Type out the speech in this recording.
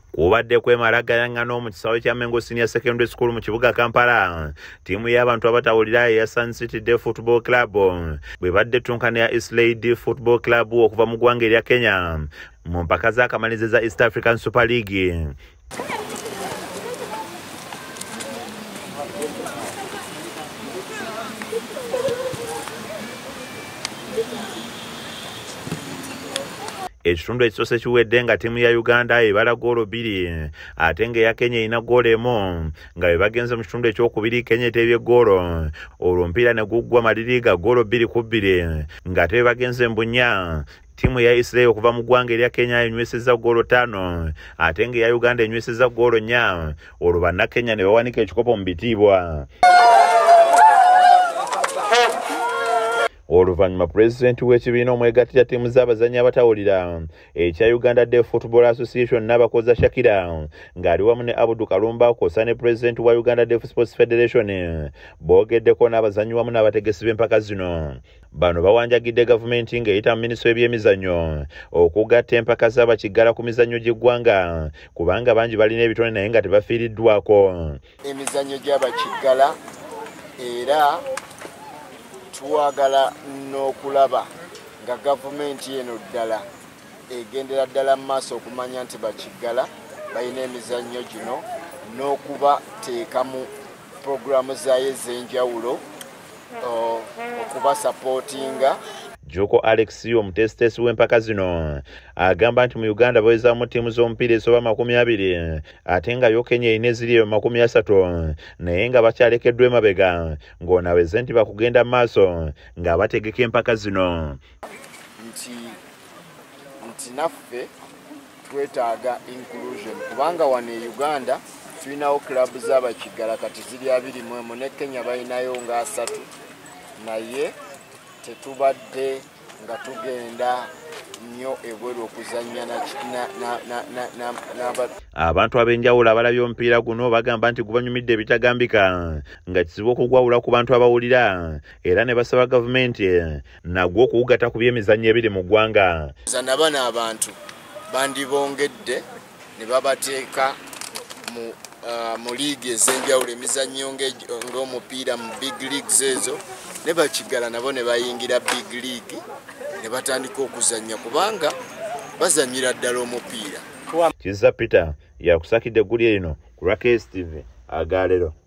kubadde kwemalagayangana mu kisawe kya Mengo Senior Secondary School mu kibuga Kampala. Tiimu y'abantu abatawulira ya Sun City Day Football Club bwe badde tunkana ya Islade Football Club okuva mu ggwanga erya Kenya mu mpaka z'akamalirizo za East African Super League. Ekitundu ekisose kiwedde nga tiimu ya Uganda ebala goolo 2 ate ng'eya Kenya erina goolo 1 nga bwe bagenze mu kitundu ekyokubiri Kenya eteebye goolo olwo omupiira ne guggwa maliriga goolo 2-2 ng'ate bwe bagenze mu bunnya tiimu ya Israel okuva mu ggwanga erya Kenya enywesezza goolo 5 ate ng'eya Uganda enywesezza goolo 4 olwo bannakenya ne bawanika ekikopo mu bitiibwa. Oluvannyuma pulezidenti w'ekibiina omwegattira ttiimu z'abazannyi abatawulira ekya Uganda Day Football Association n'abakoza Shakira ng'ali wamu ne Abdul Kalumba kw'ossa ne pulezidenti wa Uganda Day Sports Federation boogeddeko n'abazannyi wamu n'abategesi b'empaka zino. Bano bawanjagidde gavumenti ng'eyita mu minisitule y'ebyemizannyo okugatta empaka z'abakiggala ku mizannyo gy'eggwanga kubanga bangi balina ebitone naye nga tebafiiriddwako. Emizannyo gy'abakiggala era tuwagala n'okulaba nga gavumenti eno ddala egendera ddala mu maaso okumanya nti bakiggala balina emizannyo gino n'okubateekamu puroguramu zaayo ez'enjawulo okubasapootinga. Joko Alex omutesitesi w'empaka zino agamba nti mu Uganda bawezaamu ttiimu z'omupiira esoba 20 ate nga yo Kenya erina eziri 30 naye nga bakyalekeddwa emabega ng'onaweze nti bakugenda maaso nga bategeka empaka zino. Nti naffe twetaaga inclusion kubanga wano e Uganda tulinawo kilabu z'abakiggala kati ziri 21 ne Kenya balinayo nga 3 naye tetubadde nga tugenda nnyo ebweru okuzannya abantu ab'enjawulo abalabye omupiira guno bagamba nti gubanyumidde ebitagambika nga kizibu okugwawula ku bantu abawulira era ne basaba gavumenti nagwo okuwugatta ku by'emizannyo ebiri mu ggwanga. Bano abantu bandibongedde ne babateeka mu liigi ez'enjawulo emizannyo ng'omupiira mu big leagues ezo ne bakiggala nabo ne bayingira big league ne batandika okuzannya kubanga bazannyira ddala omupiira. Kizza Peter yakusakidde eggulya lino ku Rakes TV Agalero.